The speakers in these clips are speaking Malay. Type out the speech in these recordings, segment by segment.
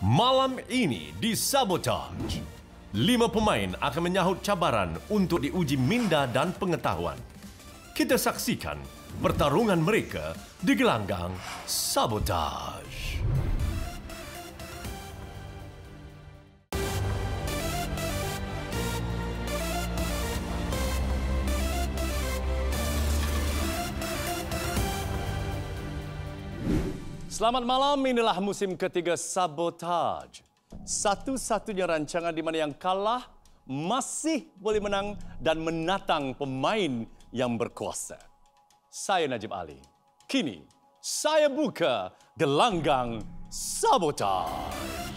Malam ini di Sabotage, 5 pemain akan menyahut cabaran untuk diuji minda dan pengetahuan. Kita saksikan pertarungan mereka di gelanggang Sabotage. Selamat malam, inilah musim ketiga Sabotage. Satu-satunya rancangan di mana yang kalah masih boleh menang dan menatang pemain yang berkuasa. Saya Najib Ali. Kini, saya buka gelanggang Sabotage.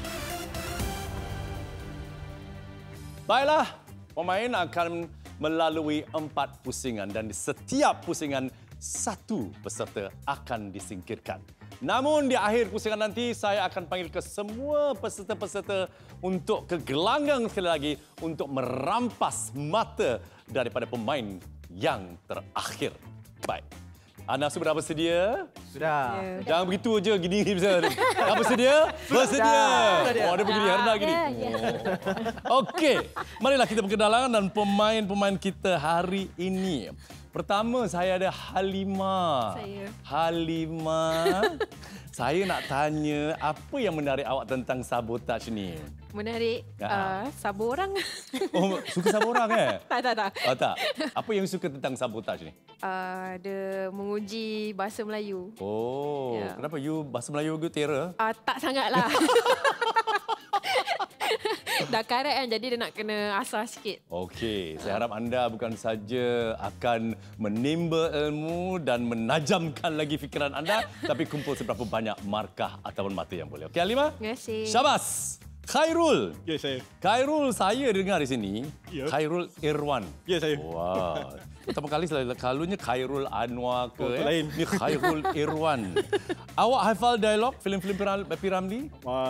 Baiklah, pemain akan melalui 4 pusingan dan di setiap pusingan satu peserta akan disingkirkan. Namun di akhir pusingan nanti saya akan panggil ke semua peserta-peserta untuk ke gelanggang sekali lagi untuk merampas mata daripada pemain yang terakhir. Baik. Anda sudah bersedia? Sudah. Jangan begitu je gini misalnya. Dah bersedia? Bersedia. Oh, ada begini rendah gini. Okey. Marilah kita berkenalan dan pemain-pemain kita hari ini. Pertama saya ada Halimah. Saya. Halimah. Saya nak tanya apa yang menarik awak tentang Sabotage ni? Menarik. Sabar orang. Oh, suka sabar orang Tak. Oh, tak. Apa yang suka tentang Sabotage ni? Dia menguji bahasa Melayu. Oh, Ya. kenapa you bahasa Melayu you terror? Tak sangatlah. Dah karat kan, jadi dia nak kena asah sikit. Okey, saya harap anda bukan saja akan menimba ilmu dan menajamkan lagi fikiran anda, tapi kumpul seberapa banyak markah ataupun mata yang boleh. Okey, Halimah? Terima kasih. Syabas! Khairul. Ya, saya. Khairul, saya dengar di sini. Ya. Khairul Irwan. Ya, saya. Wah. Pertama kali selalunya Khairul Anwar ke. Oh, lain. Ni Khairul Irwan. Awak hafal dialog filem-filem Piramli?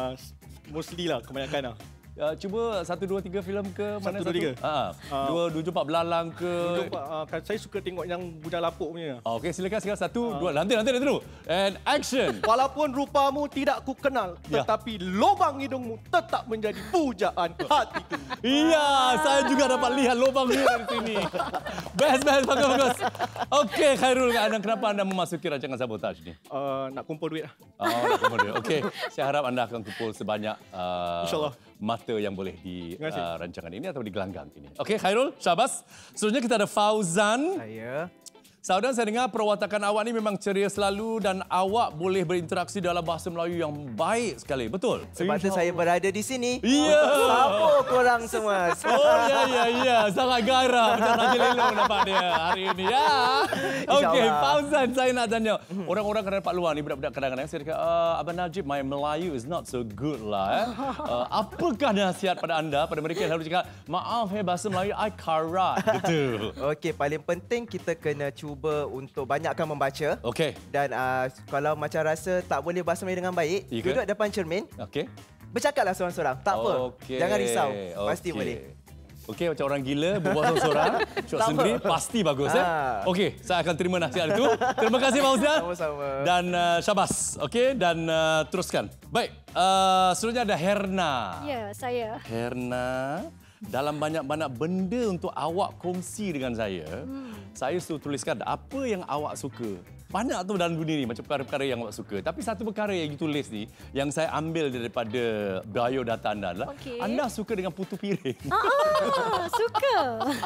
Mostly lah, kebanyakan lah. Cuba 1, 2, 3 filem ke mana 1, 2, 3. 2, 7, 4 belalang ke. Saya suka tengok yang Bujang Lapuk punya. Okey, silakan 1, 2. Nanti dulu. And action. Walaupun rupamu tidak ku kenal, Ya. tetapi lubang hidungmu tetap menjadi pujaan hatiku. Iya, saya juga dapat lihat lubang dia dari sini. Best, bagus. Okey, Khairul, kenapa anda memasuki rancangan Sabotage ni? Nak kumpul duit lah. Oh, kemudian. Okey, saya harap anda akan kumpul sebanyak InsyaAllah. mata yang boleh di Terima kasih. rancangan ini atau di gelanggang ini. Okey, Khairul, syabas. Seterusnya kita ada Fauzan. Saya. Saudara, saya dengar perwatakan awak ni memang ceria selalu dan awak boleh berinteraksi dalam bahasa Melayu yang baik sekali. Betul? Sebab tu saya berada di sini. Ya. Untuk sambut korang semua. Oh, ya. Sangat gairah macam Raja Lelo nampak dia hari ini. Ya. Okey, Fauzan, saya nak tanya. Orang-orang kadang-kadang luar ni, budak-budak kadang-kadang, saya cakap, Abang Najib, my Melayu is not so good lah. Apakah nasihat pada anda, pada mereka yang selalu cakap, maaf, bahasa Melayu, I karat. Gitu. Okey, paling penting kita kena cuba untuk banyakkan membaca. Okey. Dan kalau macam rasa tak boleh bahasa Melayu dengan baik, Ya ke? duduk depan cermin, Okey. bercakaplah seorang-seorang. Tak apa. Okey. Jangan risau. Pasti Okey. boleh. Okey, macam orang gila berbual seorang-seorang, shot Tak sendiri, apa. pasti bagus. Okey, saya akan terima nasihat itu. Terima kasih, Fauzan. Sama-sama. Dan syabas. Okey, dan teruskan. Baik, seterusnya ada Herna. Ya, saya. Herna, dalam banyak-banyak benda untuk awak kongsi dengan saya suruh tuliskan apa yang awak suka. Banyak tu dalam dunia ni macam perkara-perkara yang awak suka. Tapi satu perkara yang you tulis ni, yang saya ambil daripada biodata anda adalah, anda suka dengan putu piring. Suka.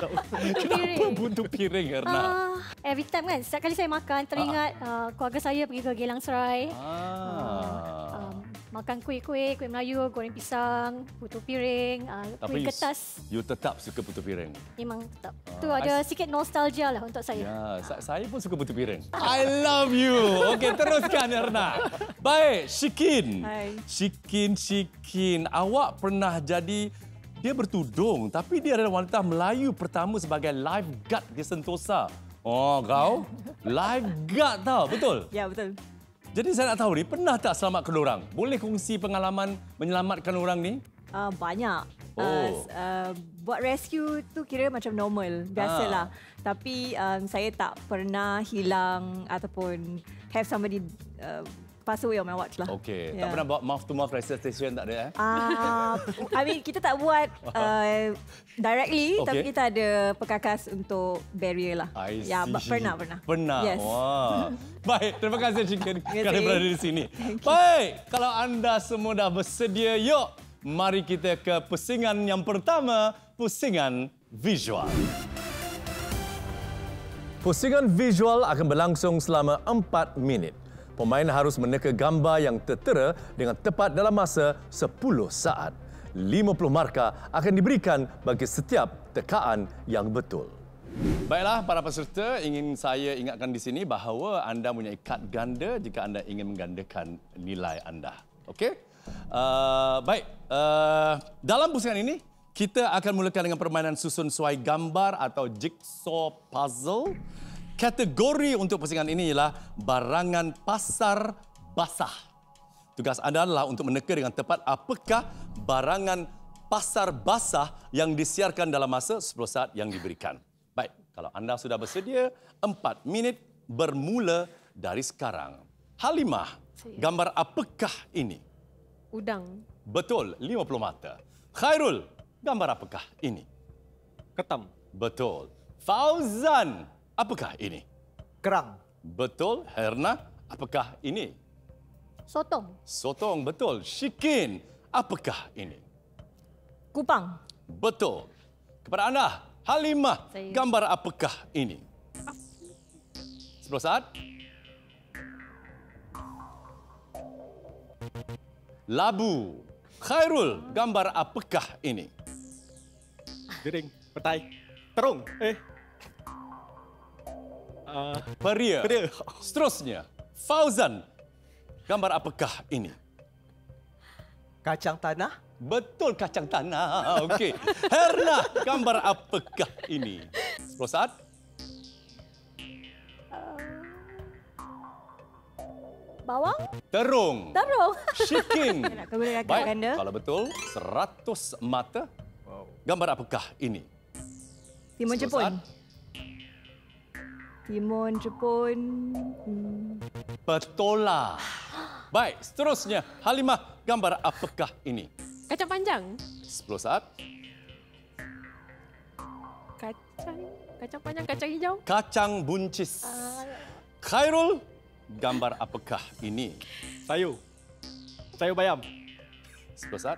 Kenapa putu piring, Herna? Every time kan, setiap kali saya makan, teringat keluarga saya pergi ke Geylang Serai. Makan kuih Melayu, goreng pisang, putu piring, kuih kertas. You tetap suka putu piring? Memang tetap. Tu ada sikit nostalgia lah untuk saya. Ya, saya pun suka putu piring. I love you. Okey, teruskan, Erna. Baik, Shikin. Hai. Shikin. Awak pernah jadi, dia bertudung, tapi dia adalah wanita Melayu pertama sebagai lifeguard di Sentosa. Oh, kau? Lifeguard tau, betul? Ya, betul. Jadi saya nak tahu ni, pernah tak selamatkan orang? Boleh kongsi pengalaman menyelamatkan orang ni? Banyak. Oh. Buat rescue tu kira macam normal, biasalah. Tapi saya tak pernah hilang ataupun have somebody pass away on my watch lah. Okey. Tak pernah buat mouth-to-mouth resuscitation, tak ada? I mean, kita tak buat directly, Okey. tapi kita ada perkakas untuk barrier lah. I Ya, see. pernah. Pernah? Yes. Wah. Baik, terima kasih Chicken kerana kasih. berada di sini. Baik, kalau anda semua dah bersedia, yuk mari kita ke pusingan yang pertama, pusingan visual. Pusingan visual akan berlangsung selama 4 minit. Pemain harus meneka gambar yang tertera dengan tepat dalam masa 10 saat. 50 markah akan diberikan bagi setiap tekaan yang betul. Baiklah, para peserta, ingin saya ingatkan di sini bahawa anda mempunyai kad ganda jika anda ingin menggandakan nilai anda. Okey? Baik, dalam pusingan ini, kita akan mulakan dengan permainan susun suai gambar atau jigsaw puzzle. Kategori untuk pusingan ini ialah barangan pasar basah. Tugas anda adalah untuk meneka dengan tepat apakah barangan pasar basah yang disiarkan dalam masa 10 saat yang diberikan. Baik, kalau anda sudah bersedia, 4 minit bermula dari sekarang. Halimah, gambar apakah ini? Udang. Betul, 50 mata. Khairul, gambar apakah ini? Ketam. Betul. Fauzan, apakah ini? Kerang. Betul. Herna, apakah ini? Sotong. Sotong, betul. Shikin, apakah ini? Kupang. Betul. Kepada anda, Halimah, Saya. gambar apakah ini? 10 saat. Labu. Khairul, gambar apakah ini? Dering. Petai. Terung. Peria. Peria. Seterusnya, Fauzan, gambar apakah ini? Kacang tanah. Betul, kacang tanah. Okey. Herna, gambar apakah ini? 10 saat. Bawang. Terung. Terung. Shikin. Nak gunakan kad Baik, ganda. kalau betul, 100 mata. Gambar apakah ini? Timun 10 Jepun. saat. Timun Jepun. Petola. Baik, seterusnya, Halimah, gambar apakah ini? Kacang panjang. 10 saat. Kacang panjang, kacang hijau. Kacang buncis. Khairul, gambar apakah ini? Sayur. Sayur bayam. 10 saat.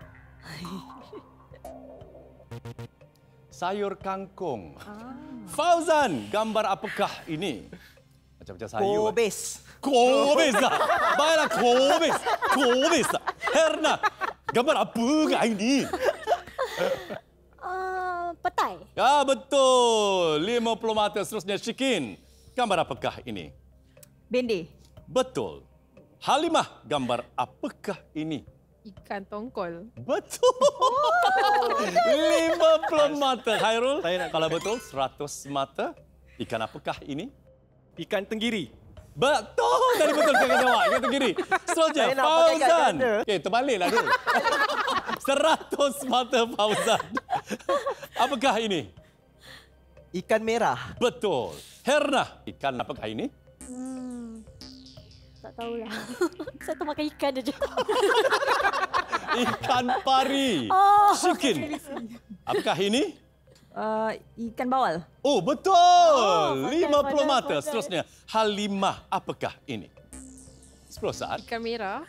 Sayur kangkung. Fauzan, gambar apakah ini? Macam-macam sayur. Kobis. Kobis lah. Baiklah, kobis. Kobis lah. Herna, gambar apakah ini? Petai. Ya, betul. 50 mata. Seterusnya, Shikin. Gambar apakah ini? Bende. Betul. Halimah, gambar apakah ini? Ikan tongkol. Betul. 50 mata. Khairul, Saya nak- kalau betul, 100 mata. Ikan apakah ini? Ikan tenggiri. Betul. Tadi betul saya akan jawab. Ikan tenggiri. Seterusnya, Saya nak pakai kad Fauzan. ganda. Okey, terbaliklah dulu. 100 mata Fauzan. Apakah ini? Ikan merah. Betul. Herna, ikan apakah ini? Tak tahulah. Saya tu makan ikan saja. Ikan pari. Oh. Shikin. Apakah ini? Ikan bawal. Oh, betul. pandai, 50 pandai, mata. pandai. Seterusnya, Halimah, apakah ini? 10 saat. Ikan merah.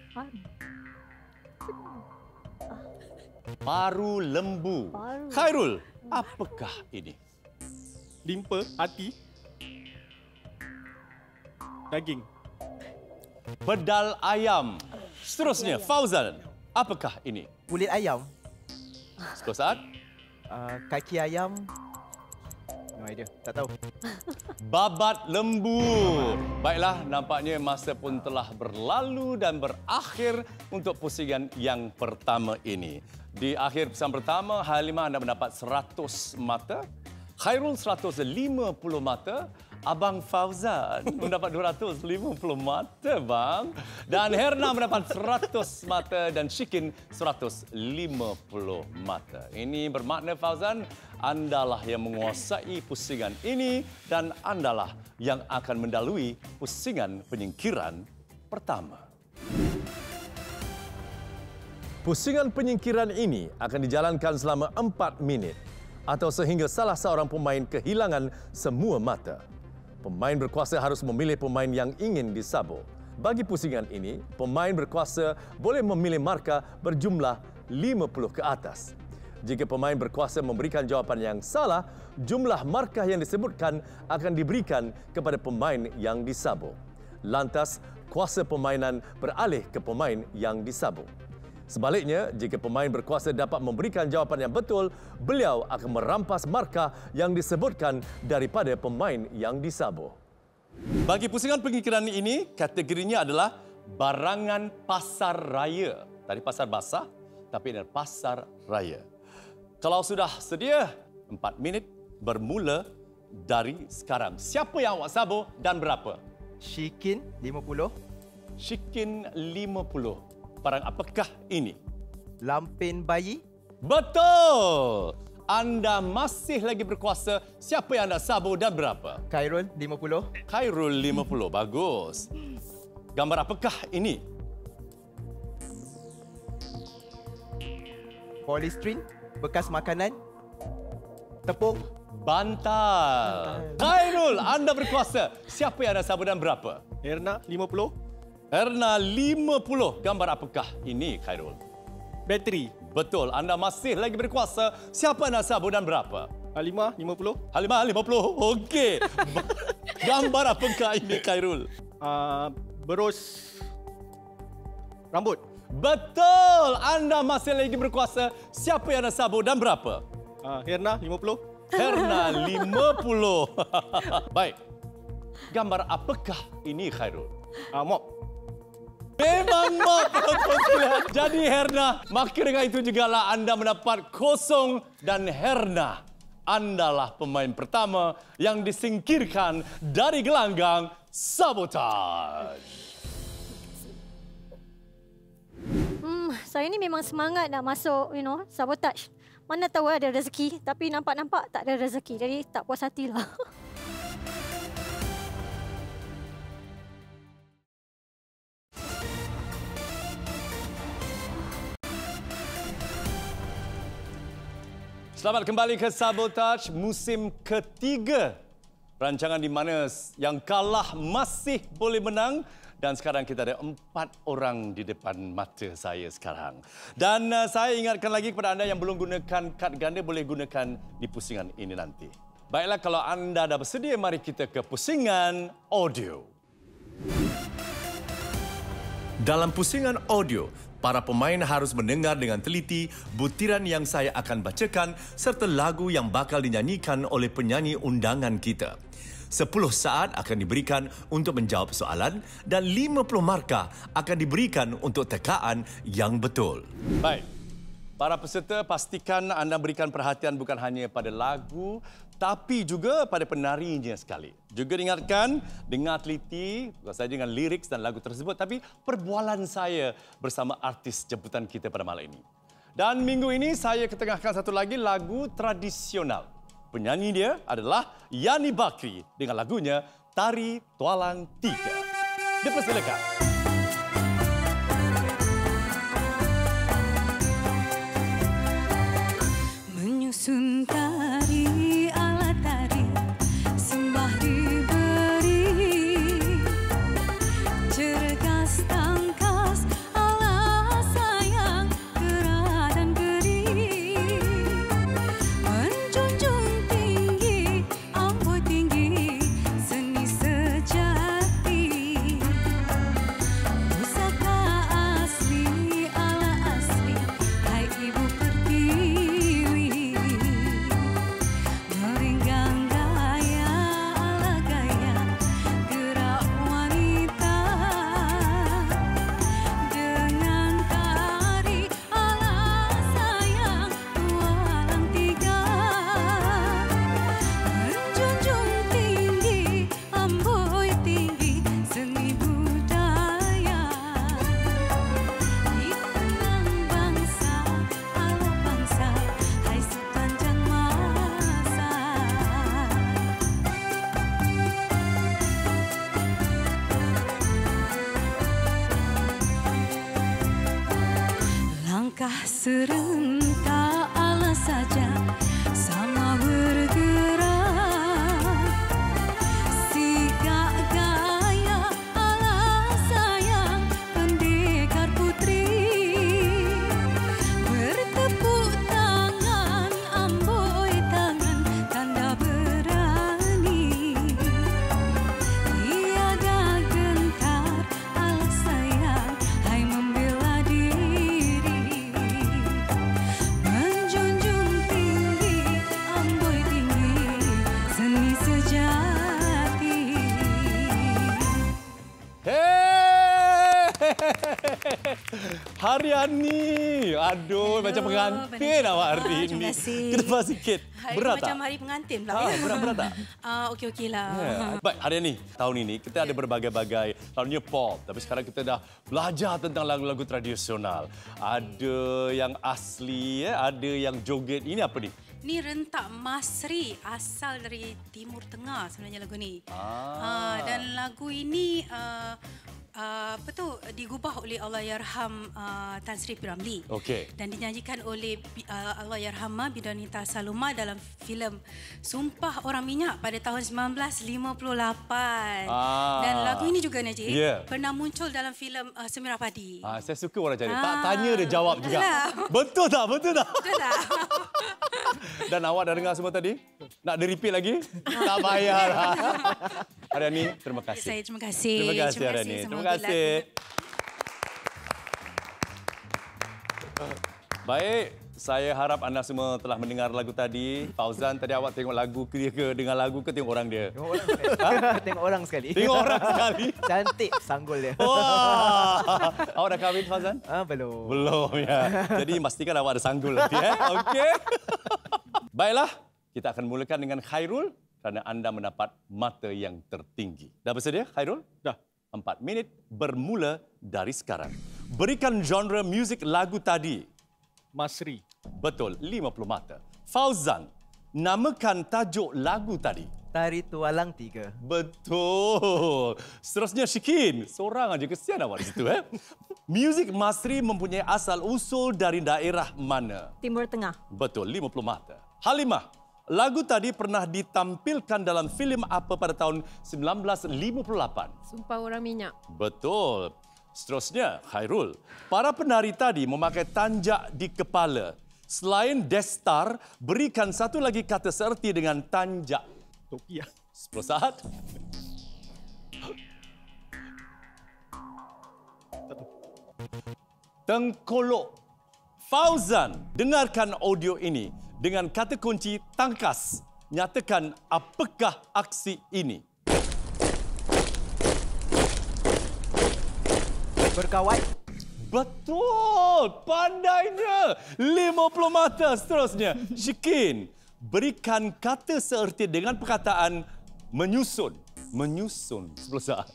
Paru lembu. Paru. Khairul, apakah ini? Limpa. Hati. Daging. Pedal ayam. Seterusnya, Fauzan, apakah ini? Kulit ayam. 10 saat. Kaki ayam. No idea. Tak tahu. Babat lembu. Baiklah, nampaknya masa pun telah berlalu dan berakhir untuk pusingan yang pertama ini. Di akhir pusingan pertama, Halimah anda mendapat 100 mata. Khairul 150 mata. Abang Fauzan mendapat 250 mata, bang. Dan Herna mendapat 100 mata dan Shikin 150 mata. Ini bermakna, Fauzan, andalah yang menguasai pusingan ini dan andalah yang akan mendalui pusingan penyingkiran pertama. Pusingan penyingkiran ini akan dijalankan selama 4 minit atau sehingga salah seorang pemain kehilangan semua mata. Pemain berkuasa harus memilih pemain yang ingin disabur. Bagi pusingan ini, pemain berkuasa boleh memilih markah berjumlah 50 ke atas. Jika pemain berkuasa memberikan jawapan yang salah, jumlah markah yang disebutkan akan diberikan kepada pemain yang disabur. Lantas, kuasa permainan beralih ke pemain yang disabur. Sebaliknya, jika pemain berkuasa dapat memberikan jawapan yang betul, beliau akan merampas markah yang disebutkan daripada pemain yang disabur. Bagi pusingan penyingkiran ini, kategorinya adalah barangan pasar raya. Tadi pasar basah, tapi ini pasar raya. Kalau sudah sedia, 4 minit bermula dari sekarang. Siapa yang awak sabur dan berapa? Shikin 50. Shikin 50. Barang apakah ini? Lampin bayi. Betul! Anda masih lagi berkuasa. Siapa yang anda sabur dan berapa? Khairul 50. Khairul 50. Bagus. Gambar apakah ini? Polystyrene. Bekas makanan. Tepung. Bantal. Khairul, anda berkuasa. Siapa yang anda sabur dan berapa? Herna 50. Herna 50. Gambar apakah ini, Khairul? Bateri. Betul, anda masih lagi berkuasa. Siapa anda sabur dan berapa? Halimah 50. Halimah 50. Okey. Gambar apakah ini, Khairul? Berus rambut. Betul, anda masih lagi berkuasa. Siapa yang anda sabur dan berapa? Herna 50. Herna 50. Baik. Gambar apakah ini, Khairul? Mop. Memang mop. Jadi Herna, maka dengan itu jugalah anda mendapat 0 dan Herna. Andalah pemain pertama yang disingkirkan dari gelanggang sabotaj. Saya ni memang semangat nak masuk, sabotaj. Mana tahu ada rezeki, tapi nampak-nampak tak ada rezeki. Jadi tak puas hatilah. Selamat kembali ke Sabotaj musim ketiga. Rancangan di mana yang kalah masih boleh menang. Dan sekarang kita ada 4 orang di depan mata saya sekarang. Dan saya ingatkan lagi kepada anda yang belum gunakan kad ganda, boleh gunakan di pusingan ini nanti. Baiklah, kalau anda dah bersedia, mari kita ke pusingan audio. Dalam pusingan audio, para pemain harus mendengar dengan teliti butiran yang saya akan bacakan serta lagu yang bakal dinyanyikan oleh penyanyi undangan kita. 10 saat akan diberikan untuk menjawab soalan dan 50 markah akan diberikan untuk tekaan yang betul. Baik. Para peserta, pastikan anda berikan perhatian bukan hanya pada lagu tapi juga pada penarinya sekali. Juga diingatkan, dengar teliti, bukan saja dengan lirik dan lagu tersebut, tapi perbualan saya bersama artis jemputan kita pada malam ini. Dan minggu ini saya ketengahkan satu lagi lagu tradisional. Penyanyi dia adalah Yani Bakri dengan lagunya Tari Tualang 3. Dipersilakan. Menyusun tari ala tari sembah diberi, cergas tangkas ala sayang gerah dan geri, menjunjung tinggi amboi tinggi seni sejati, langkah serentak alas saja sama bergerak. Sikap gaya alas sayang pendekar putri. Bertepuk tangan, amboi tangan, tanda berani. Tiada gentar alas sayang, hai membela diri. Menjunjung tinggi, amboi tinggi, seni sejati. Haryani, aduh macam pengantin awak hari terima ini. kasih. Kenapa sikit? Hari Berat macam tak? hari pengantin pula. Berat tak? Okey lah. Baik, Haryani, tahun ini kita ada berbagai-bagai, tahunnya pop. Tapi sekarang kita dah belajar tentang lagu-lagu tradisional. Ada yang asli, ada yang joget. Ini apa ni? Ni rentak Masri, asal dari Timur Tengah sebenarnya lagu ni. Dan lagu ini digubah oleh Allahyarham Tan Sri P. Ramlee. Okey. Dan dinyanyikan oleh Allahyarhamah Bidanita Saloma dalam filem Sumpah Orang Minyak pada tahun 1958. Dan lagu ini juga Najib pernah muncul dalam filem Semirah Padi. Saya suka orang macam ni. Tak tanya dia jawab juga. Betul. Betul tak? Betul tak? Betul tak? Dan awak dah dengar semua tadi? Nak di-repeat lagi? Tak payahlah. Haryani, terima kasih. Saya terima kasih. Terima kasih, Haryani. Terima kasih. Baik, saya harap anda semua telah mendengar lagu tadi. Fauzan, tadi awak tengok lagu dia ke? Dengar lagu ke tengok orang dia? Tengok orang sekali. Tengok orang sekali. Tengok orang sekali. Cantik sanggul dia. Wah. Awak dah kahwin, Fauzan? Belum. Belum, ya. Jadi pastikan awak ada sanggul nanti, Okey. Baiklah, kita akan mulakan dengan Khairul kerana anda mendapat mata yang tertinggi. Dah bersedia, Khairul? Dah. 4 minit bermula dari sekarang. Berikan genre muzik lagu tadi. Masri. Betul, 50 mata. Fauzan, namakan tajuk lagu tadi. Tari Tualang 3. Betul. Seterusnya Shikin. Seorang aja, kesian awak di situ. Muzik Masri mempunyai asal-usul dari daerah mana? Timur Tengah. Betul, 50 mata. Halimah, lagu tadi pernah ditampilkan dalam filem apa pada tahun 1958? Sumpah Orang Minyak. Betul. Seterusnya, Khairul. Para penari tadi memakai tanjak di kepala. Selain destar, berikan satu lagi kata seerti dengan tanjak. Tokia. 10 saat. Tengkolok. Fauzan, dengarkan audio ini. Dengan kata kunci tangkas, nyatakan apakah aksi ini? Berkawat. Betul! Pandainya! 50 mata seterusnya. Shikin, berikan kata seerti dengan perkataan menyusun. Menyusun. 10 saat.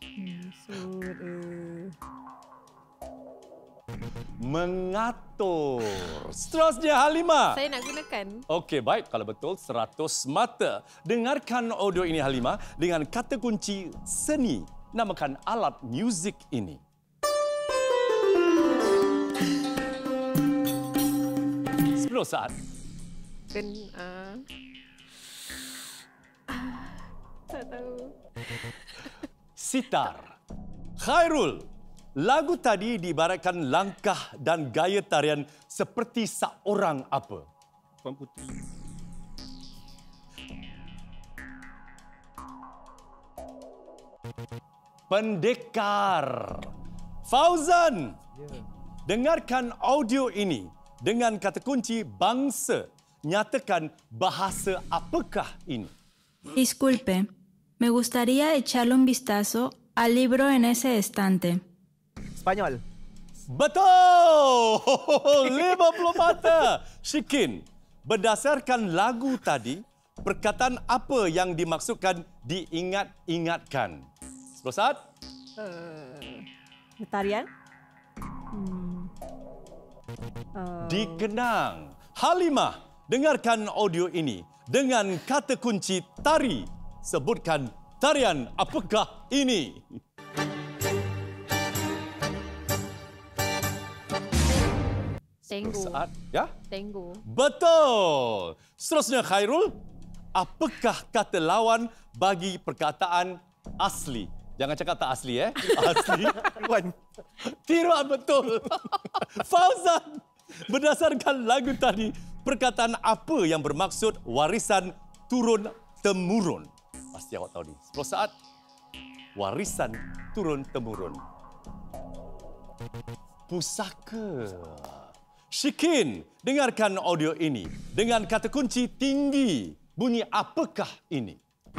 Mengatur. Seterusnya Halimah. Saya nak gunakan. Okey, baik. Kalau betul, 100 mata. Dengarkan audio ini, Halimah, dengan kata kunci seni. Namakan alat muzik ini. Saat. Tak tahu. Sitar. Khairul, lagu tadi diibaratkan langkah dan gaya tarian seperti seorang apa? Puan Putri. Pendekar. Fauzan, dengarkan audio ini. Dengan kata kunci bangsa, nyatakan bahasa apakah ini? Disculpe, me gustaría echarle un vistazo al libro en ese estante. Spanyol. Betul! 50 mata. Shikin, berdasarkan lagu tadi, perkataan apa yang dimaksudkan diingat-ingatkan? 10 saat. Tarian. Dikenang. Halimah, dengarkan audio ini. Dengan kata kunci tari, sebutkan tarian apakah ini? Tango. Saat, ya? Tango. Betul. Seterusnya Khairul, apakah kata lawan bagi perkataan asli? Jangan cakap tak asli, Asli. Tiruan betul. Fauzan, berdasarkan lagu tadi, perkataan apa yang bermaksud warisan turun-temurun? Pasti awak tahu ni. 10 saat. Warisan turun-temurun. Pusaka. Shikin, dengarkan audio ini. Dengan kata kunci tinggi, bunyi apakah ini?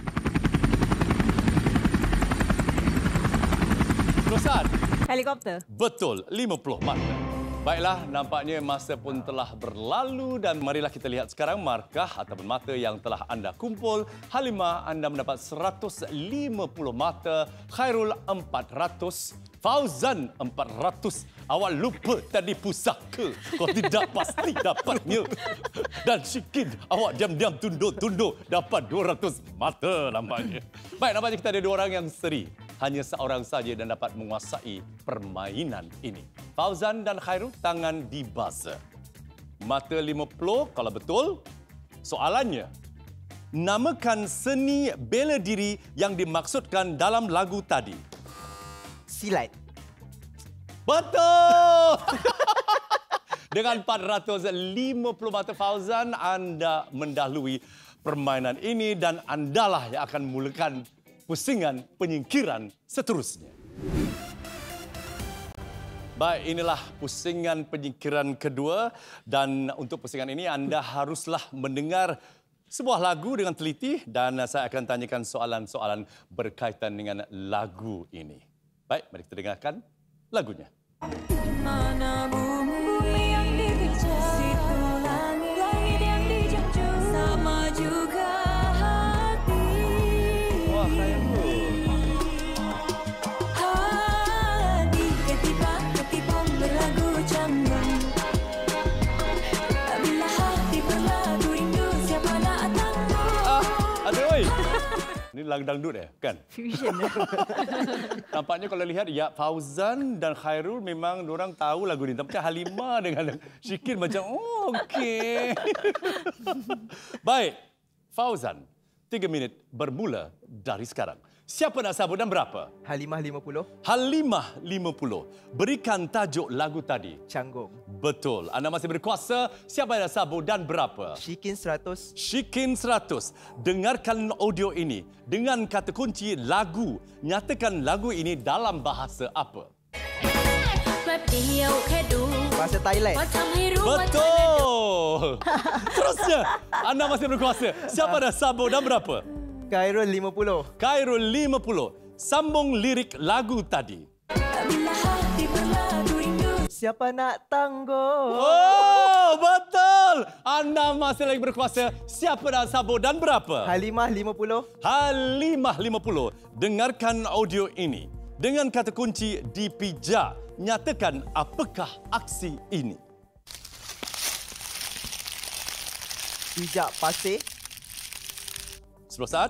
Saat. Helikopter. Betul, 50 mata. Baiklah, nampaknya masa pun telah berlalu dan marilah kita lihat sekarang markah ataupun mata yang telah anda kumpul. Halimah, anda mendapat 150 mata, Khairul 400, Fauzan 400. Awak lupa tadi pusaka. Kau tidak pasti dapatnya. Dan Shikin, awak diam-diam tunduk-tunduk dapat 200 mata nampaknya. Baik, nampaknya kita ada 2 orang yang seri. Hanya seorang saja dan dapat menguasai permainan ini. Fauzan dan Khairul, tangan di buzzer. Mata 50 kalau betul. Soalannya, namakan seni bela diri yang dimaksudkan dalam lagu tadi. Silat. Betul! Dengan 450 mata Fauzan, anda mendahului permainan ini dan andalah yang akan memulakan pusingan penyingkiran seterusnya. Baik, inilah pusingan penyingkiran kedua dan untuk pusingan ini anda haruslah mendengar sebuah lagu dengan teliti dan saya akan tanyakan soalan-soalan berkaitan dengan lagu ini. Baik, mari kita dengarkan lagunya. Mana bumi yang dipijak, situ langit yang dijunjung, sama juga hati. Wah, Khairul. Hati ketipa berlagu canggung. Bila hati berlagu rindu, siapa nak tangguh? Aduh, oi. Ini lagu dangdut kan? Fusion. Nampaknya kalau lihat ya Fauzan dan Khairul memang diorang tahu lagu ni. Tapi Halimah dengan Shikin macam okey. Baik. Fauzan, 3 minit bermula dari sekarang. Siapa nak sabut dan berapa? Halimah 50. Halimah 50. Berikan tajuk lagu tadi. Canggung. Betul. Anda masih berkuasa. Siapa yang nak sabut dan berapa? Shikin 100. Shikin 100. Dengarkan audio ini. Dengan kata kunci lagu. Nyatakan lagu ini dalam bahasa apa? Bahasa Thailand. Betul. Terusnya. Anda masih berkuasa. Siapa dah sabut dan berapa? Khairul 50. Khairul 50. Sambung lirik lagu tadi. Bila hati berlagu rindu. Siapa nak tangguh? Oh, betul. Anda masih lagi berkuasa. Siapa dah sabut dan berapa? Halimah 50. Halimah 50. Dengarkan audio ini. Dengan kata kunci dipijak, nyatakan apakah aksi ini? Pijak pasir. 10 saat.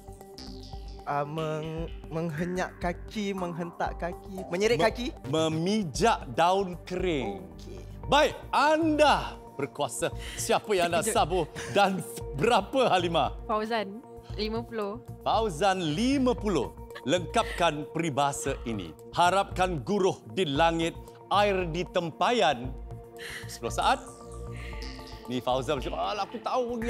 Menghenyak kaki, menghentak kaki, menyerit kaki. Memijak daun kering. Baik, anda berkuasa. Siapa yang anda sabur dan berapa Halimah? Fauzan, 50. Fauzan 50. Lengkapkan peribahasa ini. Harapkan guruh di langit, air di tempayan. 10 saat. Ni Fauzan macam, aku tahu.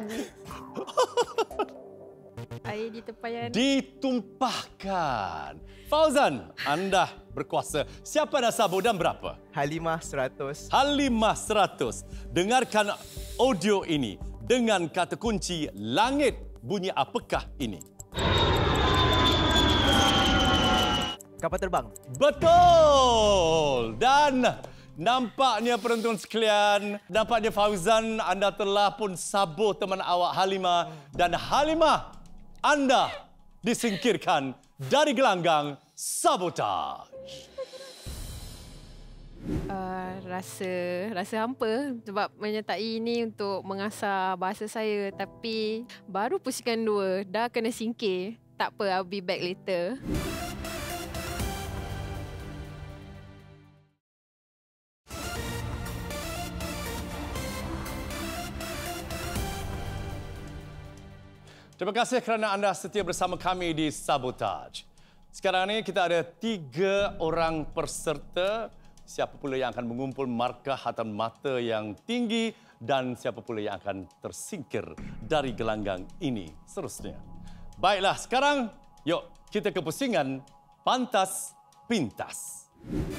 Air di tempayan. Ditumpahkan. Fauzan, anda berkuasa. Siapa dah sabur dan berapa? Halimah 100. Halimah 100. Dengarkan audio ini. Dengan kata kunci langit, bunyi apakah ini? Kapal terbang. Betul. Dan nampaknya penonton sekalian, nampaknya Fauzan, anda telah pun sabur teman awak Halimah. Dan Halimah, anda disingkirkan dari gelanggang sabotaj. Rasa hampa sebab menyertai ini untuk mengasah bahasa saya, tapi baru pusingan 2 dah kena singkir. Tak apa, I'll be back later. Terima kasih kerana anda setia bersama kami di Sabotage. Sekarang ini kita ada 3 orang peserta. Siapa pula yang akan mengumpul markah hatan mata yang tinggi dan siapa pula yang akan tersingkir dari gelanggang ini seterusnya. Baiklah, sekarang yuk kita ke pusingan Pantas Pintas.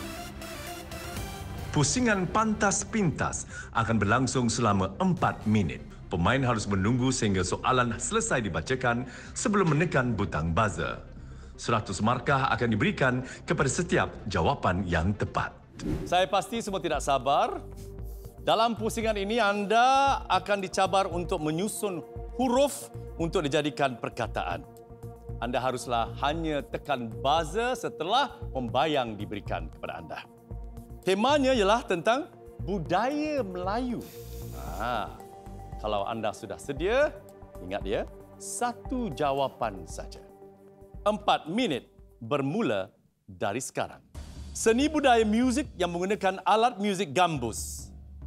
Pusingan Pantas Pintas akan berlangsung selama 4 minit. Pemain harus menunggu sehingga soalan selesai dibacakan sebelum menekan butang buzzer. 100 markah akan diberikan kepada setiap jawapan yang tepat. Saya pasti semua tidak sabar. Dalam pusingan ini anda akan dicabar untuk menyusun huruf untuk dijadikan perkataan. Anda haruslah hanya tekan buzzer setelah pembayang diberikan kepada anda. Temanya ialah tentang budaya Melayu. Kalau anda sudah sedia, ingat ya, 1 jawapan saja. 4 minit bermula dari sekarang. Seni budaya muzik yang menggunakan alat muzik gambus.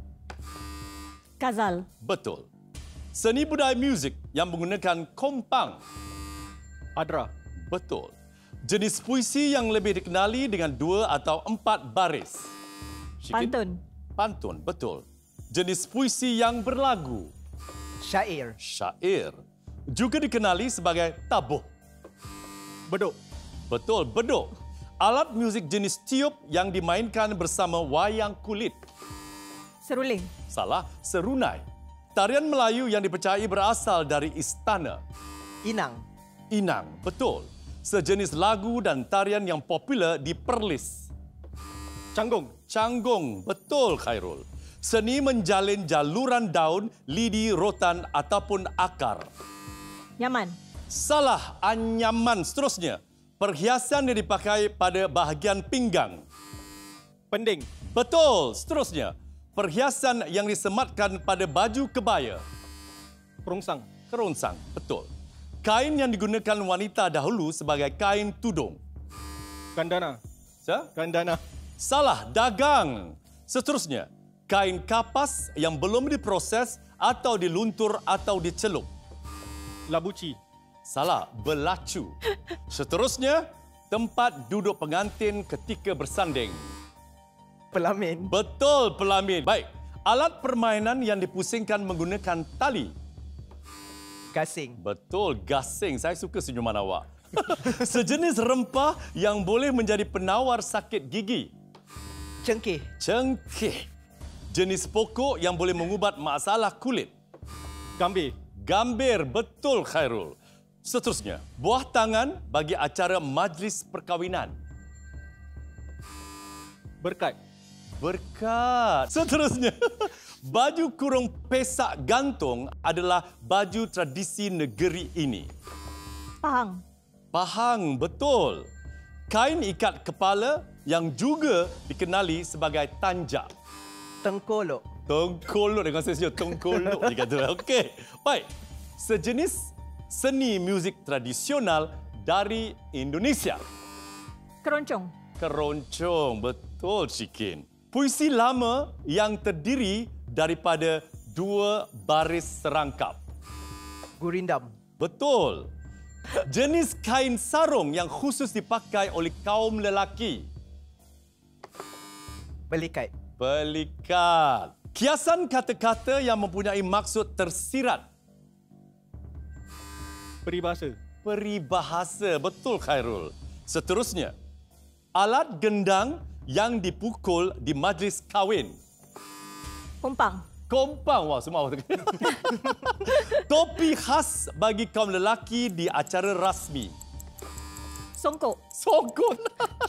Kazal. Betul. Seni budaya muzik yang menggunakan kompang. Adra. Betul. Jenis puisi yang lebih dikenali dengan 2 atau 4 baris. Syikin? Pantun. Pantun, betul. Jenis puisi yang berlagu. Syair. Syair. Juga dikenali sebagai tabuh. Beduk. Betul, beduk. Alat muzik jenis tiup yang dimainkan bersama wayang kulit. Seruling. Salah, serunai. Tarian Melayu yang dipercayai berasal dari istana. Inang. Inang, betul. Sejenis lagu dan tarian yang popular di Perlis. Canggung. Canggung, betul Khairul. Seni menjalin jaluran daun, lidi, rotan ataupun akar. Yaman. Salah, anyaman. Seterusnya, perhiasan yang dipakai pada bahagian pinggang. Pending. Betul. Seterusnya, perhiasan yang disematkan pada baju kebaya. Kerongsang. Kerongsang, betul. Kain yang digunakan wanita dahulu sebagai kain tudung. Gandana. Gandana. Salah, dagang. Seterusnya, kain kapas yang belum diproses atau diluntur atau dicelup. Labuci. Salah, belacu. Seterusnya, tempat duduk pengantin ketika bersanding. Pelamin. Betul, pelamin. Baik, alat permainan yang dipusingkan menggunakan tali. Gasing. Betul, gasing. Saya suka senyuman awak. Sejenis rempah yang boleh menjadi penawar sakit gigi. Cengkeh. Cengkeh. Jenis pokok yang boleh mengubat masalah kulit. Gambir. Gambir, betul Khairul. Seterusnya, buah tangan bagi acara majlis perkahwinan. Berkat. Berkat. Seterusnya, baju kurung pesak gantung adalah baju tradisi negeri ini. Pahang. Pahang, betul. Kain ikat kepala yang juga dikenali sebagai tanjak. Tengkolok. Tengkolok dengan saya tengkolok dia kata. Okey. Baik. Sejenis seni muzik tradisional dari Indonesia. Keroncong. Keroncong, betul Syikin. Puisi lama yang terdiri daripada 2 baris serangkap. Gurindam. Betul. Jenis kain sarung yang khusus dipakai oleh kaum lelaki. Belikat. Belikat. Kiasan kata-kata yang mempunyai maksud tersirat. Peribahasa. Peribahasa, betul Khairul. Seterusnya, alat gendang yang dipukul di majlis kahwin. Kompang. Kompang, wah semua awak. Topi khas bagi kaum lelaki di acara rasmi. Songkok. Songkok.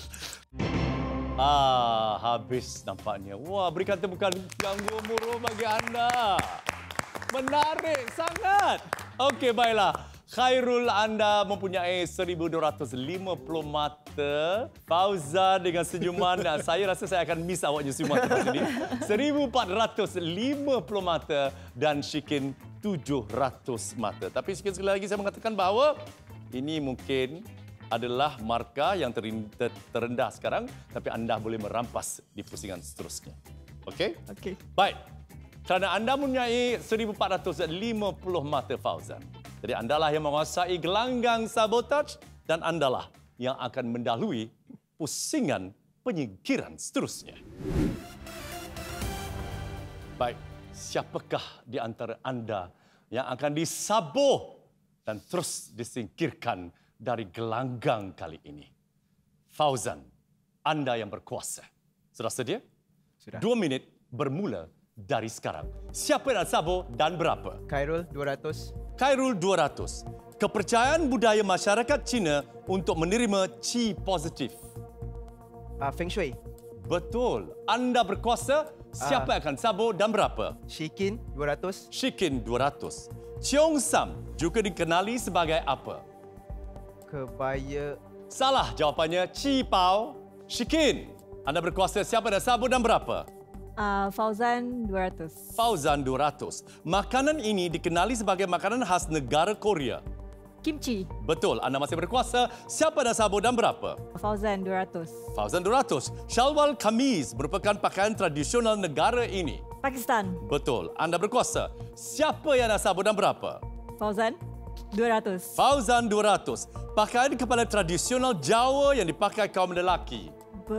Habis nampaknya. Wah, berikan tepukan yang gemuruh bagi anda. Menarik sangat. Okey, baiklah. Khairul, anda mempunyai 1,250 mata. Fauzan dengan senyuman. Saya rasa saya akan miss awaknya semua tempat ini. 1,450 mata dan Syikin 700 mata. Tapi sekali lagi saya mengatakan bahawa ini mungkin adalah markah yang terendah sekarang, tapi anda boleh merampas di pusingan seterusnya. Okey? Okey. Baik. Kerana anda mempunyai 1,450 mata, Fauzan, Jadi andalah yang menguasai gelanggang sabotaj dan andalah yang akan mendahului pusingan penyingkiran seterusnya. Baik, siapakah di antara anda yang akan disabur dan terus disingkirkan dari gelanggang kali ini? Fauzan, anda yang berkuasa. Sudah sedia? Sudah. 2 minit bermula dari sekarang. Siapa yang nak sabur dan berapa? Khairul 200. Khairul 200. Kepercayaan budaya masyarakat Cina untuk menerima qi positif. Feng Shui. Betul. Anda berkuasa. Siapa yang akan sabur dan berapa? Shikin 200. Shikin 200. Cheong Sam juga dikenali sebagai apa? Kebaya. Salah jawapannya. Qi Pao. Shikin. Anda berkuasa. Siapa yang sabur dan berapa? Fauzan 200. Fauzan 200. Makanan ini dikenali sebagai makanan khas negara Korea. Kimchi. Betul. Anda masih berkuasa. Siapa yang sabur dan berapa? Fauzan 200. Fauzan 200. Shalwar kameez merupakan pakaian tradisional negara ini. Pakistan. Betul. Anda berkuasa. Siapa yang nak sabur dan berapa? Fauzan 200. Fauzan 200. Pakaian kepala tradisional Jawa yang dipakai kaum lelaki.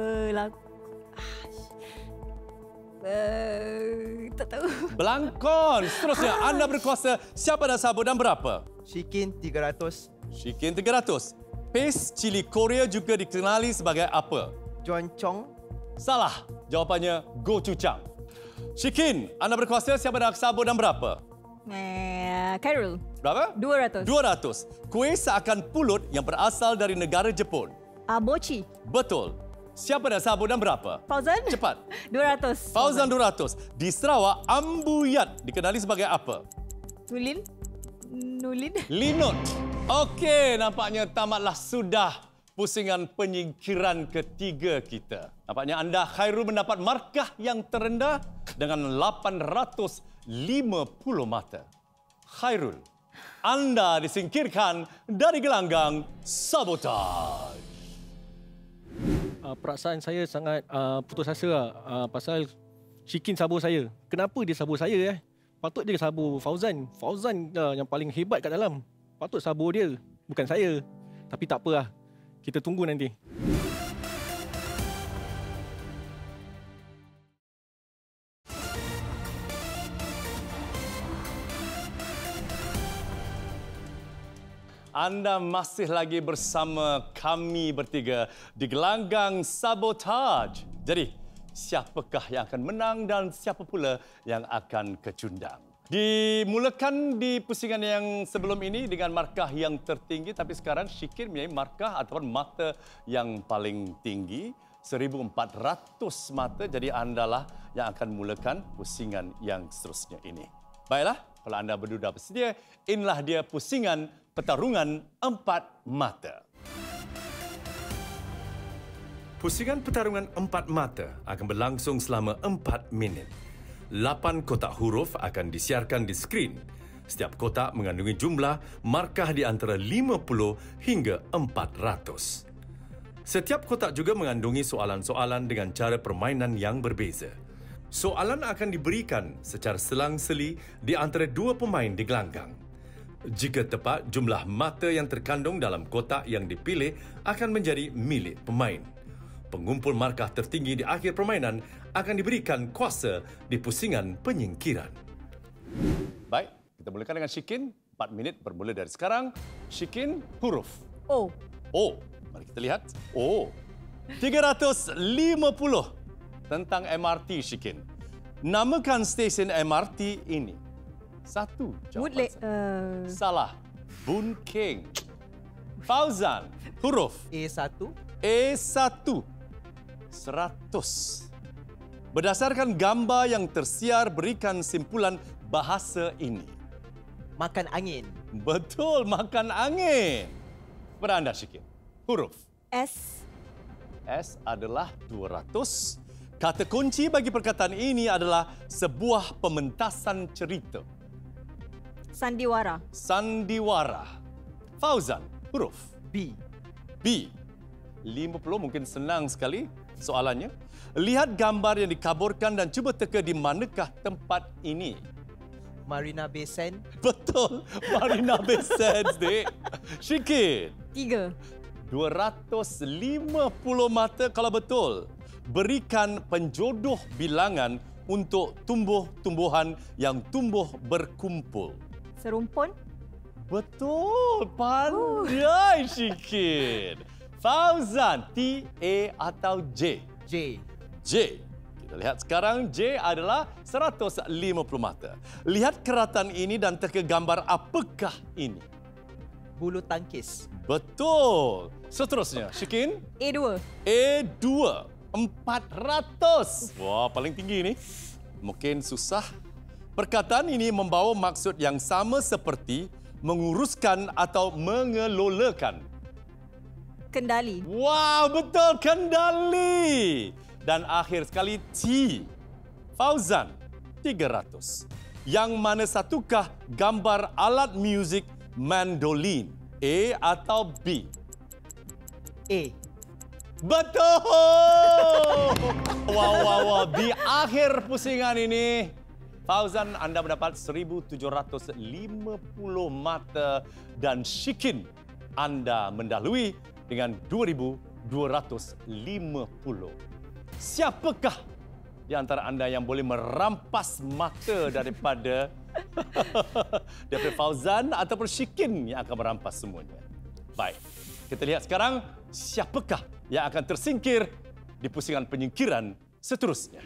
Tak tahu. Belangkon. Seterusnya, anda berkuasa. Siapa nak sabur dan berapa? Shikin 300. Shikin 300. Paste cili Korea juga dikenali sebagai apa? Joncong. Salah. Jawapannya gochujang. Shikin, anda berkuasa. Siapa nak sabur dan berapa? Khairul. Berapa? 200. 200. Kuih seakan pulut yang berasal dari negara Jepun. Mochi. Betul. Siapa nak sabur dan berapa? Fauzan. Cepat. 200. Fauzan 200. Di Sarawak, ambuyat dikenali sebagai apa? Nulin. Linut. Okey, nampaknya tamatlah sudah pusingan penyingkiran ketiga kita. Nampaknya anda Khairul mendapat markah yang terendah dengan 850 mata. Khairul, anda disingkirkan dari gelanggang sabotaj. Perasaan saya sangat putus asa pasal Shikin sabur saya. Kenapa dia sabur saya? Patut dia sabur Fauzan. Fauzan yang paling hebat kat dalam. Patut sabur dia, bukan saya. Tapi tak apalah. Kita tunggu nanti. Anda masih lagi bersama kami bertiga di gelanggang sabotaj. Jadi, siapakah yang akan menang dan siapa pula yang akan kecundang? Dimulakan di pusingan yang sebelum ini dengan markah yang tertinggi, tapi sekarang Shikin mempunyai markah ataupun mata yang paling tinggi, 1,400 mata. Jadi andalah yang akan mulakan pusingan yang seterusnya ini. Baiklah, kalau anda berdua bersedia, inilah dia pusingan pertarungan 4 mata. Pusingan pertarungan 4 mata akan berlangsung selama 4 minit. 8 kotak huruf akan disiarkan di skrin. Setiap kotak mengandungi jumlah markah di antara 50 hingga 400. Setiap kotak juga mengandungi soalan-soalan dengan cara permainan yang berbeza. Soalan akan diberikan secara selang-seli di antara dua pemain di gelanggang. Jika tepat, jumlah mata yang terkandung dalam kotak yang dipilih akan menjadi milik pemain. Pengumpul markah tertinggi di akhir permainan akan diberikan kuasa di pusingan penyingkiran. Baik, kita mulakan dengan Shikin. 4 minit bermula dari sekarang. Shikin, huruf. O. O. Mari kita lihat. O. 350 tentang MRT, Shikin. Namakan stesen MRT ini. 1. Woodley. Salah. Boon Keng. Fauzan, huruf. A1. A1. 100. Berdasarkan gambar yang tersiar, berikan simpulan bahasa ini. Makan angin. Betul, makan angin. Kepada anda, Shikin. Huruf. S. S adalah 200. Kata kunci bagi perkataan ini adalah sebuah pementasan cerita. Sandiwara. Sandiwara. Fauzan, huruf. B. B. 50 mungkin senang sekali soalannya. Lihat gambar yang dikaburkan dan cuba teka di manakah tempat ini. Marina Bay Sands. Betul. Marina Bay Sands, Dik. Syikin. 3. 250 mata kalau betul. Berikan penjodoh bilangan untuk tumbuh-tumbuhan yang tumbuh berkumpul. Serumpun. Betul. Pandai, Syikin. Fauzan, T, A atau J? J. J. Kita lihat sekarang, J adalah 150 mata. Lihat keratan ini dan teka gambar apakah ini? Bulu tangkis. Betul. Seterusnya, Syikin. A2. A2. 400. Wah, paling tinggi ni. Mungkin susah. Perkataan ini membawa maksud yang sama seperti menguruskan atau mengelolakan. Kendali. Wow, betul, kendali. Dan akhir sekali T. Fauzan, 300. Yang mana satukah gambar alat muzik mandolin? A atau B? A. Betul! Wow. Di akhir pusingan ini, Fauzan, anda mendapat 1,750 mata dan Syikin, anda mendahului dengan 2,250. Siapakah di antara anda yang boleh merampas mata daripada Fauzan ataupun Syikin yang akan merampas semuanya? Baik, kita lihat sekarang siapakah yang akan tersingkir di pusingan penyingkiran seterusnya.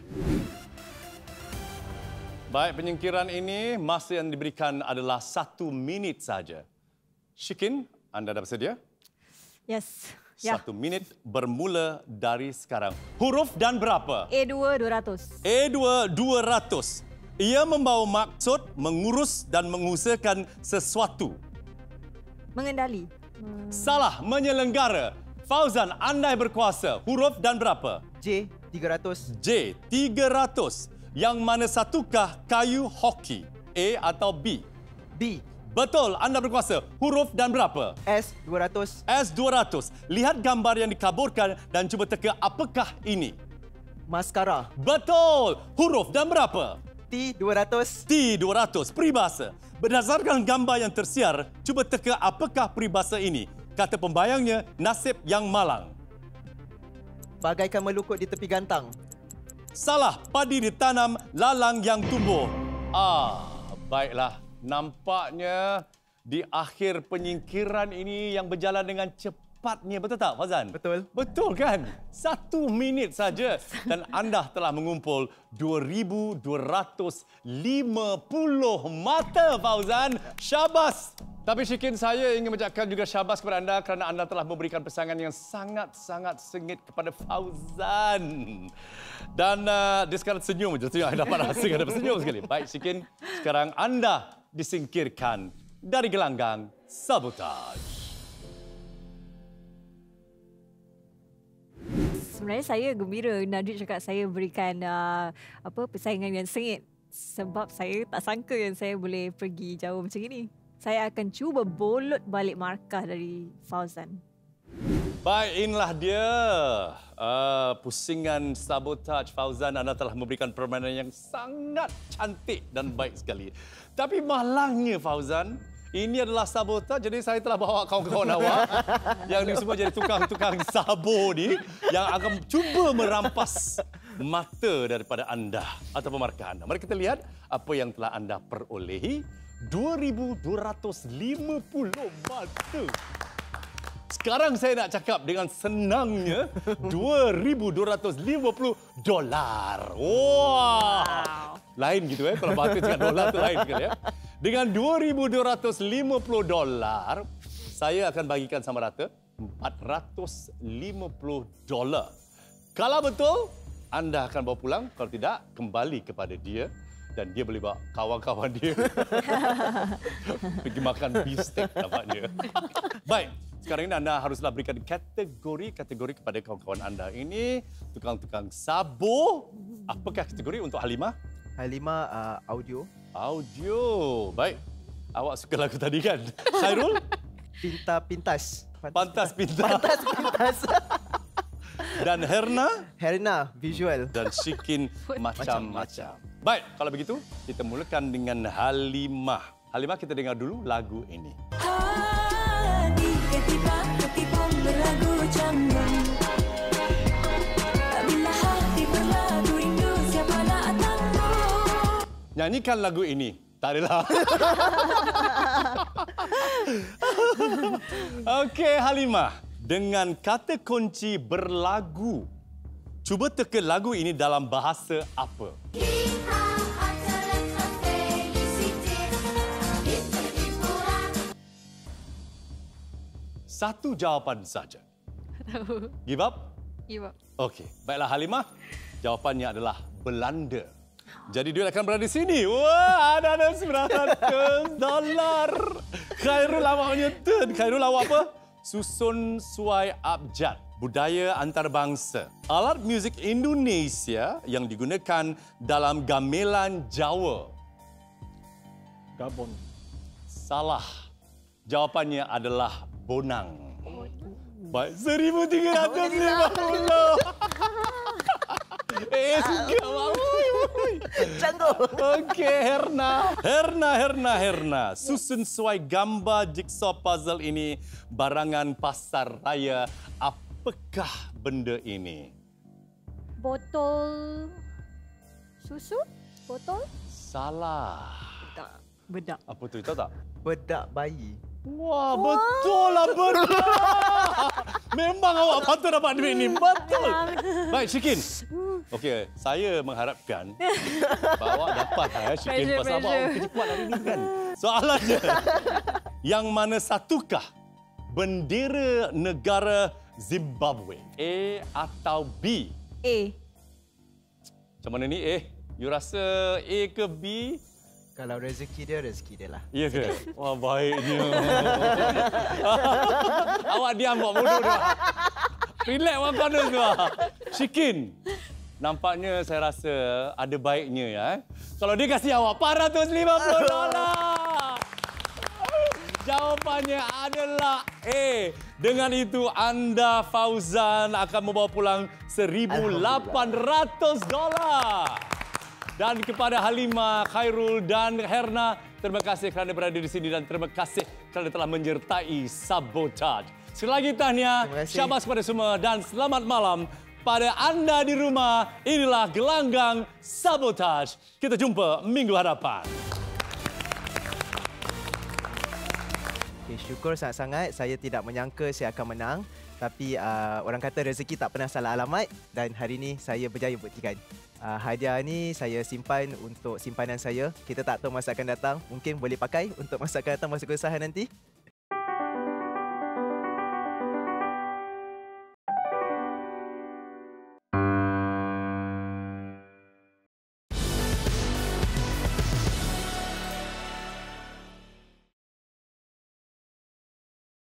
Baik, penyingkiran ini masa yang diberikan adalah 1 minit saja. Syikin, anda dah bersedia? Yes. 1 minit bermula dari sekarang. Huruf dan berapa? A2 200. A2 200. Ia membawa maksud mengurus dan mengusahakan sesuatu. Mengendali. Salah, menyelenggara. Fauzan, anda berkuasa. Huruf dan berapa? J. 300. J. 300. Yang mana satukah kayu hoki? A atau B? B. Betul, anda berkuasa. Huruf dan berapa? S. 200. S 200. Lihat gambar yang dikaburkan dan cuba teka apakah ini? Maskara. Betul. Huruf dan berapa? T. 200. T 200. Peribahasa. Berdasarkan gambar yang tersiar, cuba teka apakah peribahasa ini? Kata pembayangnya, nasib yang malang. Bagaikan melukut di tepi gantang. Salah, padi ditanam, lalang yang tumbuh. Baiklah. Nampaknya di akhir penyingkiran ini yang berjalan dengan cepatnya. Betul tak, Fauzan? Betul. Betul kan? 1 minit saja dan anda telah mengumpul 2,250 mata, Fauzan. Syabas! Tapi Syikin, saya ingin mengucapkan juga syabas kepada anda kerana anda telah memberikan pasangan yang sangat-sangat sengit kepada Fauzan. Dan dia sekarang senyum je. Saya dapat rasakan dia senyum sekali. Baik, Syikin. Sekarang anda disingkirkan dari gelanggang sabotaj. Sebenarnya saya gembira Nadrid cakap saya berikan persaingan yang sengit. Sebab saya tak sangka yang saya boleh pergi jauh macam ini. Saya akan cuba bolot balik markah dari Fauzan. Baik, inilah dia pusingan sabotaj Fauzan. Anda telah memberikan permainan yang sangat cantik dan baik sekali. Tapi malangnya Fauzan, ini adalah sabotaj, jadi saya telah bawa kawan-kawan awak yang ni semua jadi tukang-tukang sabo ni yang akan cuba merampas mata daripada anda atau markah anda. Mari kita lihat apa yang telah anda perolehi. 2,250 mata. Sekarang saya nak cakap dengan senangnya $2,250. Wow. Lain gitu kalau bahasa cakap dolar tu lain sekali ya. Dengan $2,250, saya akan bagikan sama rata $450. Kalau betul, anda akan bawa pulang. Kalau tidak, kembali kepada dia. Dan dia boleh bawa kawan-kawan dia pergi makan beefsteak nampaknya. Baik, sekarang ini anda haruslah berikan kategori kepada kawan-kawan anda. Ini tukang-tukang sabo. Apakah kategori untuk Halimah? Halimah audio. Audio. Baik. Awak suka lagu tadi kan? Khairul? Pintas. Pantas pintas. Pantas pintas. Dan Herna? Herna visual. Dan Syikin macam-macam. Baik, kalau begitu kita mulakan dengan Halimah. Halimah, kita dengar dulu lagu ini. Hati ketipu berlagu canggung. Bila hati berlagu rindu siapa nak tangguh. Nyanyikan lagu ini. Tak adalah. Okey, Halimah. Dengan kata kunci berlagu, cuba teka lagu ini dalam bahasa apa? Satu jawapan saja. Tahu. Give up? Give up. Okey. Baiklah, Halimah. Jawapannya adalah Belanda. Jadi duit akan berada di sini. Wah, ada $900. Khairul awak menyetun. Khairul awak apa? Susun suai abjad. Budaya antarabangsa. Alat muzik Indonesia yang digunakan dalam gamelan Jawa. Gabon. Salah. Jawapannya adalah bonang. Baik, 1,350. Suka awak. Cangguh. Okey, Herna. Susun suai gambar jigsaw puzzle ini barangan pasar raya. Apakah benda ini? Botol susu? Botol? Salah. Bedak. Apa tu, tahu tak? Bedak bayi. Wah, betul lah bedak. Memang awak patut dapat duit ni. Betul. Baik, Syikin. Okey, saya mengharapkan bahawa awak dapat Syikin. Pasal awak kerja kuat hari ni kan. Soalannya, yang mana satukah bendera negara Zimbabwe? A atau B? A. Macam mana ni, A? You rasa A ke B? Kalau rezeki dia lah. Ya ke? Wah, baiknya. Awak diam buat bodoh dia. Relax one corner tu. Syikin, nampaknya saya rasa ada baiknya ya. Kalau dia kasih awak $450. Jawapannya adalah A. Dengan itu anda Fauzan akan membawa pulang $1,800. Dan kepada Halimah, Khairul dan Herna, terima kasih kerana berada di sini dan terima kasih kerana telah menyertai Sabotage. Sekali lagi tahniah, syabas kepada semua dan selamat malam pada anda di rumah. Inilah Gelanggang Sabotage. Kita jumpa minggu hadapan. Okay, syukur sangat-sangat. Saya tidak menyangka saya akan menang. Tapi orang kata rezeki tak pernah salah alamat dan hari ini saya berjaya buktikan. Hadiah ni saya simpan untuk simpanan saya. Kita tak tahu masa akan datang. Mungkin boleh pakai untuk masa akan datang, masa kesusahan nanti.